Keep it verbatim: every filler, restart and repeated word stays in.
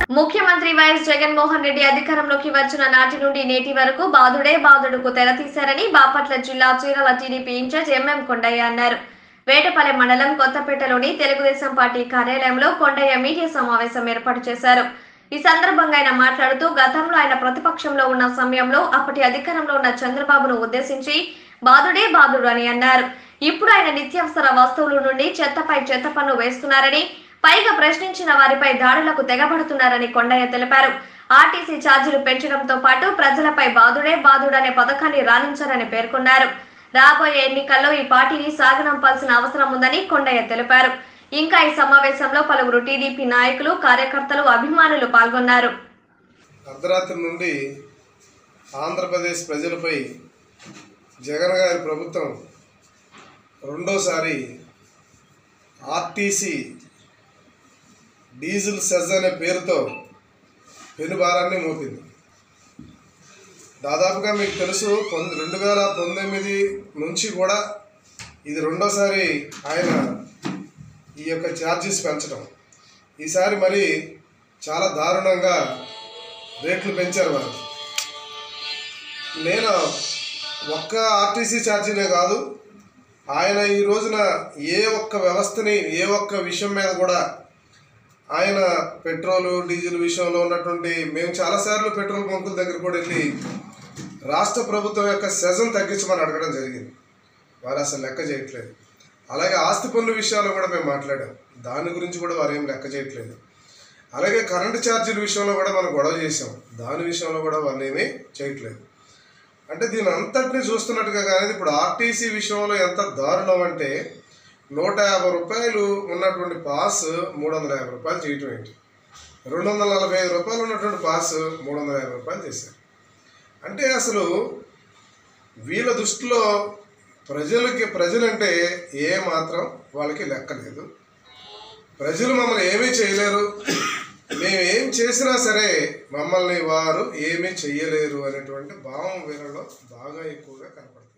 ముఖ్యమంత్రి వైఎస్ జగన్మోహన్ రెడ్డి అధికారంలోకి వచ్చిన నాటి నుండి నేటి వరకు బాదుడే బాదుడుకు తెరతీశారని బాపట్ల జిల్లా Chirala TDP in charge MM Kondaiah అన్నారు. వేటపల్లి మండలం కొత్తపేటలోని తెలుగుదేశం పార్టీ కార్యాలయంలో కొండయ్య మీడియా సమావేశం ఏర్పాటు చేశారు. ఈ సందర్భంగా ఆయన మాట్లాడుతూ గతంలో ఆయన ప్రతిపక్షంలో ఉన్న సమయంలో అప్పటి అధికారంలో ఉన్న చంద్రబాబును ఉద్దేశించి బాదుడే బాదుడు అని అన్నారు. ఇప్పుడు ఆయన నిత్యావసర వస్తువుల నుండి చెత్తపై చెత్త పన్ను వేస్తున్నారని, పైగా ప్రశ్నించిన వారిపై దాడులకు తెగబడుతున్నారని కొండయ్య తెలిపారు. ఆర్టీసీ ఛార్జీలు పెంచడంతో పాటు ప్రజలపై బాదుడే బాదుడు అనే పథకాన్ని రాణించారని పేర్కొన్నారు. రాబోయే ఎన్నికల్లో ఈ పార్టీని సాగనంపాల్సిన అవసరం ఉందని కొండయ్య తెలిపారు. ఇంకా ఈ సమావేశంలో పలువురు టీడీపీ నాయకులు, కార్యకర్తలు, అభిమానులు పాల్గొన్నారు. అర్ధరాత్రి నుండి ఆంధ్రప్రదేశ్ ప్రజలపై జగన్ గారి ప్రభుత్వం రెండోసారి ఆర్టీసీ డీజిల్ సెజ్ అనే పేరుతో పెనుభారాన్ని మోపింది. దాదాపుగా మీకు తెలుసు, రెండు వేల పంతొమ్మిది నుంచి కూడా ఇది రెండోసారి ఆయన ఈ యొక్క ఛార్జెస్ పెంచడం. ఈసారి మరి చాలా దారుణంగా రేట్లు పెంచారు వారు. నేను ఒక్క ఆర్టీసీ ఛార్జీనే కాదు, ఆయన ఈ రోజున ఏ ఒక్క వ్యవస్థని, ఏ ఒక్క విషయం మీద కూడా ఆయన పెట్రోలు డీజిల్ విషయంలో ఉన్నటువంటి, మేము చాలాసార్లు పెట్రోల్ బంకుల దగ్గర కూడా వెళ్ళి రాష్ట్ర ప్రభుత్వం యొక్క సెజన్ తగ్గించమని అడగడం జరిగింది. వారు అసలు లెక్క చేయట్లేదు. అలాగే ఆస్తి పన్ను విషయాల్లో కూడా మేము మాట్లాడాం, దాని గురించి కూడా వారు ఏం లెక్క చేయట్లేదు. అలాగే కరెంటు ఛార్జీల విషయంలో కూడా మనం గొడవ చేసాం, దాని విషయంలో కూడా వాళ్ళు ఏమీ చేయట్లేదు. అంటే దీని అంతటినీ చూస్తున్నట్టుగా కానీ ఇప్పుడు ఆర్టీసీ విషయంలో ఎంత దారుణం అంటే, నూట యాభై రూపాయలు ఉన్నటువంటి పాస్ మూడు వందల యాభై రూపాయలు చేయటం ఏంటి, రెండు వందల నలభై ఐదు రూపాయలు ఉన్నటువంటి పాస్ మూడు వందల యాభై రూపాయలు చేశారు. అంటే అసలు వీళ్ళ దృష్టిలో ప్రజలకి ప్రజలంటే ఏ మాత్రం వాళ్ళకి లెక్క లేదు. ప్రజలు మమ్మల్ని ఏమీ చేయలేరు, మేము ఏం చేసినా సరే మమ్మల్ని వారు ఏమీ చెయ్యలేరు అనేటువంటి భావం వీళ్ళలో బాగా ఎక్కువగా కనపడుతుంది.